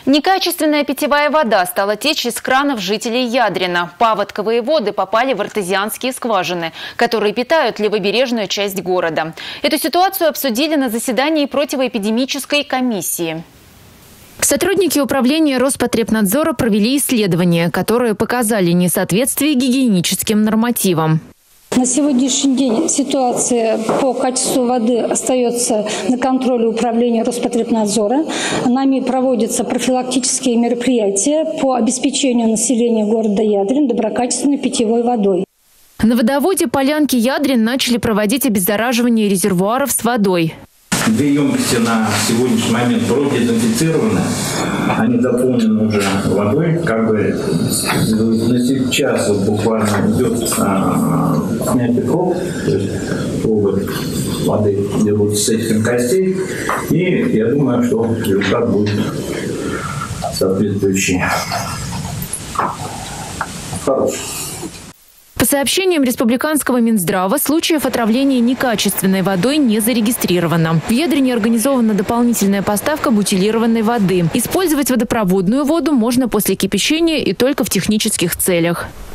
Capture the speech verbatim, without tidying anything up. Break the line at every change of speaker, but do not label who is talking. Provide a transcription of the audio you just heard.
Некачественная питьевая вода стала течь из кранов жителей Ядрина. Паводковые воды попали в артезианские скважины, которые питают левобережную часть города. Эту ситуацию обсудили на заседании противоэпидемической комиссии. Сотрудники управления Роспотребнадзора провели исследования, которые показали несоответствие гигиеническим нормативам.
На сегодняшний день ситуация по качеству воды остается на контроле управления Роспотребнадзора. Нами проводятся профилактические мероприятия по обеспечению населения города Ядрин доброкачественной питьевой водой.
На водоводе Полянки Ядрин начали проводить обеззараживание резервуаров с водой.
Две емкости на сегодняшний момент продезинфицированы, они заполнены уже водой, как бы на сейчас вот буквально идет а, снятие проб, то есть провод воды делают с этих костей, и я думаю, что результат будет соответствующий хороший.
По сообщениям Республиканского Минздрава, случаев отравления некачественной водой не зарегистрировано. В Ядрине организована дополнительная поставка бутилированной воды. Использовать водопроводную воду можно после кипячения и только в технических целях.